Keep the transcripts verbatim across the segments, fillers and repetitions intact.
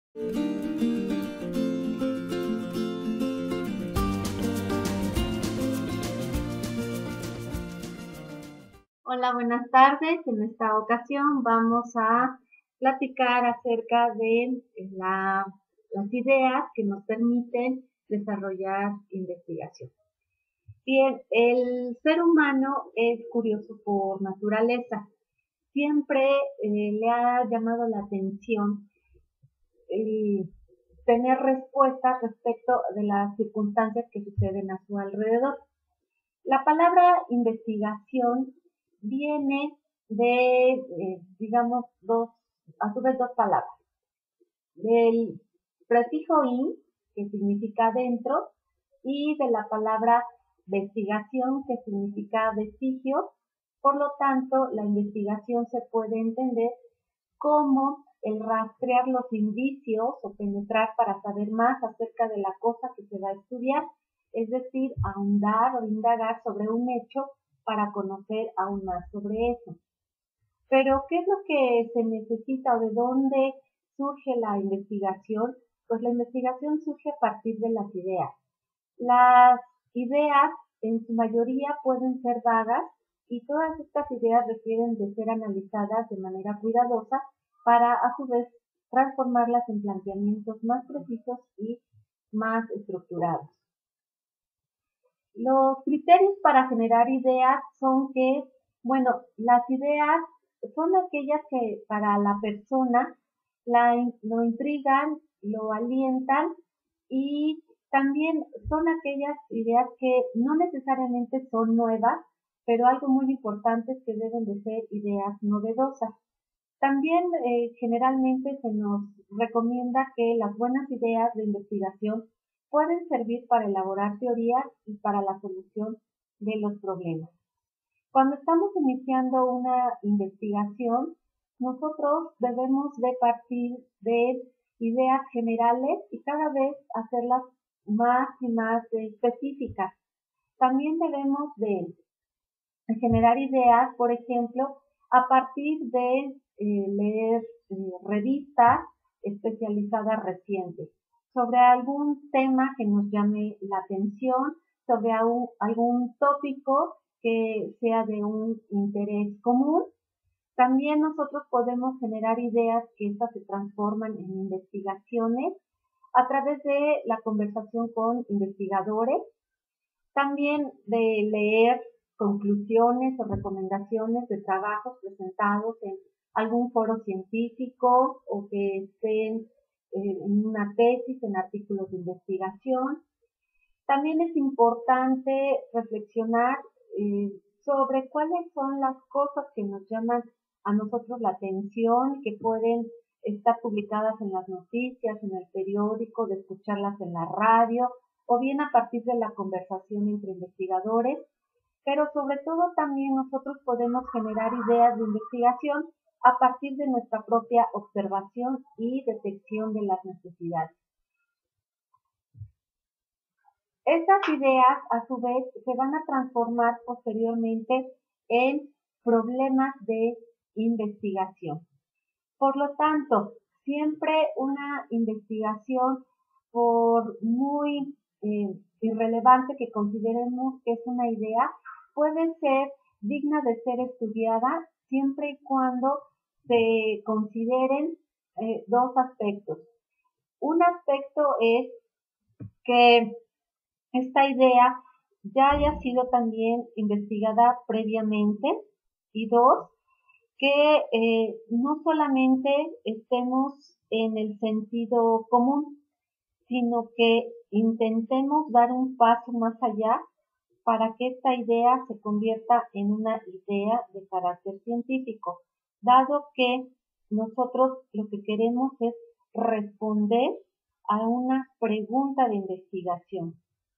Hola, buenas tardes. En esta ocasión vamos a platicar acerca de la, las ideas que nos permiten desarrollar investigación. Bien, el ser humano es curioso por naturaleza. Siempre eh, le ha llamado la atención el tener respuestas respecto de las circunstancias que suceden a su alrededor. La palabra investigación viene de, eh, digamos, dos, a su vez dos palabras. Del prefijo in, que significa dentro, y de la palabra investigación, que significa vestigio. Por lo tanto, la investigación se puede entender como el rastrear los indicios o penetrar para saber más acerca de la cosa que se va a estudiar, es decir, ahondar o indagar sobre un hecho para conocer aún más sobre eso. Pero, ¿qué es lo que se necesita o de dónde surge la investigación? Pues la investigación surge a partir de las ideas. Las ideas, en su mayoría, pueden ser vagas y todas estas ideas requieren de ser analizadas de manera cuidadosa para, a su vez, transformarlas en planteamientos más precisos y más estructurados. Los criterios para generar ideas son que, bueno, las ideas son aquellas que para la persona la, lo intrigan, lo alientan y también son aquellas ideas que no necesariamente son nuevas, pero algo muy importante es que deben de ser ideas novedosas. También eh, generalmente se nos recomienda que las buenas ideas de investigación pueden servir para elaborar teorías y para la solución de los problemas. Cuando estamos iniciando una investigación, nosotros debemos de partir de ideas generales y cada vez hacerlas más y más específicas. También debemos de generar ideas, por ejemplo, a partir de eh, leer eh, revistas especializadas recientes sobre algún tema que nos llame la atención, sobre algún, algún tópico que sea de un interés común. También nosotros podemos generar ideas que estas se transforman en investigaciones a través de la conversación con investigadores, también de leer conclusiones o recomendaciones de trabajos presentados en algún foro científico o que estén en una tesis, en artículos de investigación. También es importante reflexionar eh, sobre cuáles son las cosas que nos llaman a nosotros la atención, que pueden estar publicadas en las noticias, en el periódico, de escucharlas en la radio, o bien a partir de la conversación entre investigadores, pero sobre todo también nosotros podemos generar ideas de investigación a partir de nuestra propia observación y detección de las necesidades. Estas ideas, a su vez, se van a transformar posteriormente en problemas de investigación. Por lo tanto, siempre una investigación, por muy eh, irrelevante que consideremos que es una idea, puede ser digna de ser estudiada siempre y cuando se consideren eh, dos aspectos. Un aspecto es que esta idea ya haya sido también investigada previamente, y dos, que eh, no solamente estemos en el sentido común, sino que intentemos dar un paso más allá para que esta idea se convierta en una idea de carácter científico, dado que nosotros lo que queremos es responder a una pregunta de investigación.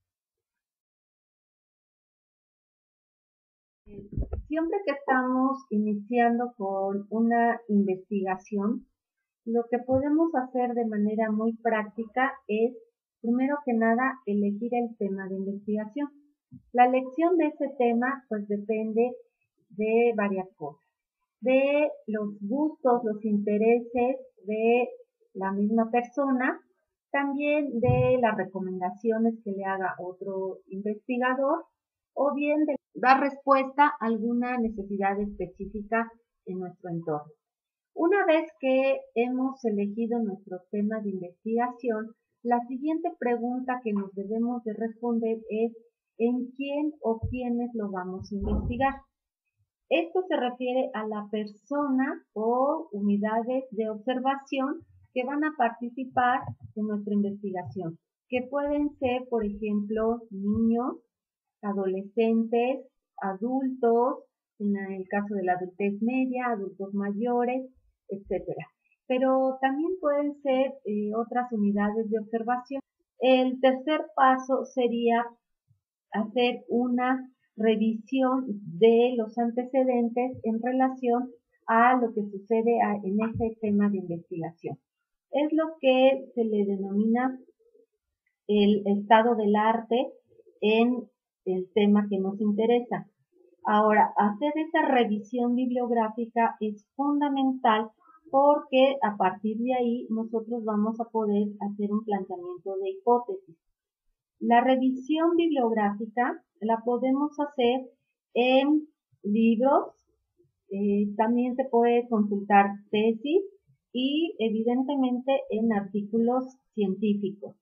Siempre que estamos iniciando con una investigación, lo que podemos hacer de manera muy práctica es, primero que nada, elegir el tema de investigación. La elección de ese tema, pues, depende de varias cosas. De los gustos, los intereses de la misma persona, también de las recomendaciones que le haga otro investigador, o bien de dar respuesta a alguna necesidad específica en nuestro entorno. Una vez que hemos elegido nuestro tema de investigación, la siguiente pregunta que nos debemos de responder es ¿en quién o quiénes lo vamos a investigar? Esto se refiere a la persona o unidades de observación que van a participar en nuestra investigación, que pueden ser, por ejemplo, niños, adolescentes, adultos, en el caso de la adultez media, adultos mayores, etcétera. Pero también pueden ser eh, otras unidades de observación. El tercer paso sería hacer una revisión de los antecedentes en relación a lo que sucede a, en ese tema de investigación. Es lo que se le denomina el estado del arte en el tema que nos interesa. Ahora, hacer esa revisión bibliográfica es fundamental porque a partir de ahí nosotros vamos a poder hacer un planteamiento de hipótesis. La revisión bibliográfica la podemos hacer en libros, eh, también se puede consultar tesis y evidentemente en artículos científicos.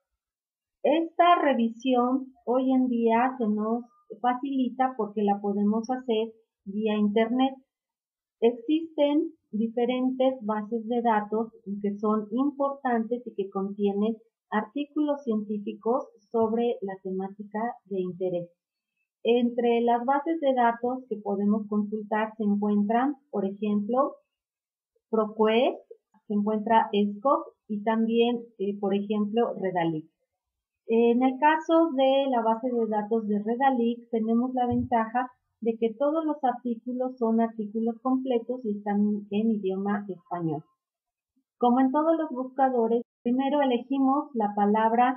Esta revisión hoy en día se nos facilita porque la podemos hacer vía internet. Existen diferentes bases de datos que son importantes y que contienen artículos científicos sobre la temática de interés. Entre las bases de datos que podemos consultar se encuentran, por ejemplo, ProQuest, se encuentra ESCOP y también, eh, por ejemplo, Redalyc. En el caso de la base de datos de Redalyc, tenemos la ventaja de que todos los artículos son artículos completos y están en idioma español. Como en todos los buscadores, primero elegimos la palabra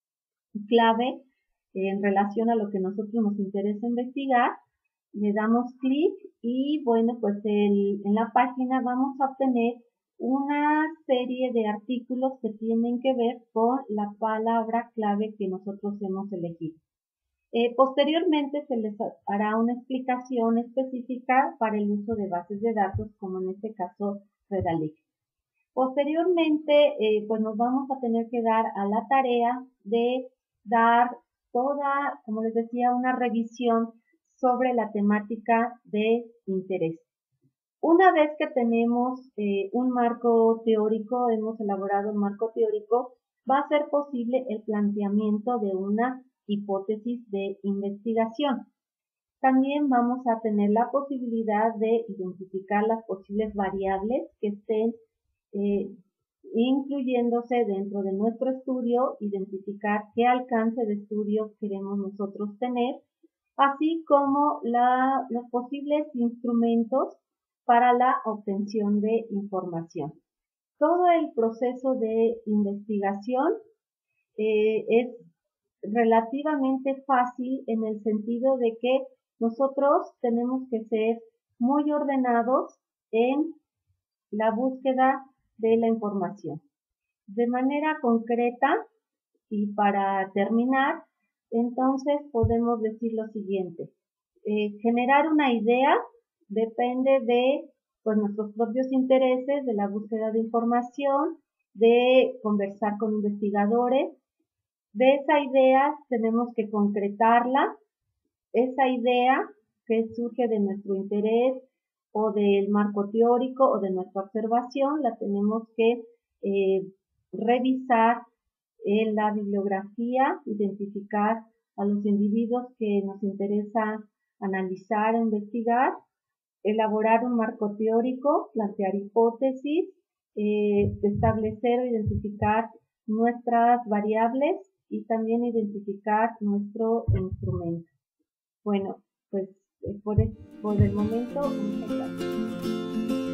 clave en relación a lo que a nosotros nos interesa investigar, le damos clic y bueno, pues el, en la página vamos a obtener una serie de artículos que tienen que ver con la palabra clave que nosotros hemos elegido. Eh, posteriormente se les hará una explicación específica para el uso de bases de datos, como en este caso Redalyc. Posteriormente, eh, pues nos vamos a tener que dar a la tarea de dar toda, como les decía, una revisión sobre la temática de interés. Una vez que tenemos eh, un marco teórico, hemos elaborado un marco teórico, va a ser posible el planteamiento de una hipótesis de investigación. También vamos a tener la posibilidad de identificar las posibles variables que estén eh, incluyéndose dentro de nuestro estudio, identificar qué alcance de estudio queremos nosotros tener, así como la, los posibles instrumentos para la obtención de información. Todo el proceso de investigación eh, es relativamente fácil en el sentido de que nosotros tenemos que ser muy ordenados en la búsqueda de la información. De manera concreta y para terminar, entonces podemos decir lo siguiente. Eh, generar una idea depende de pues, nuestros propios intereses, de la búsqueda de información, de conversar con investigadores. De esa idea tenemos que concretarla. Esa idea que surge de nuestro interés o del marco teórico o de nuestra observación, la tenemos que eh, revisar en la bibliografía, identificar a los individuos que nos interesa analizar e investigar, elaborar un marco teórico, plantear hipótesis, eh, establecer o identificar nuestras variables y también identificar nuestro instrumento. Bueno, pues por, por el momento, muchas gracias.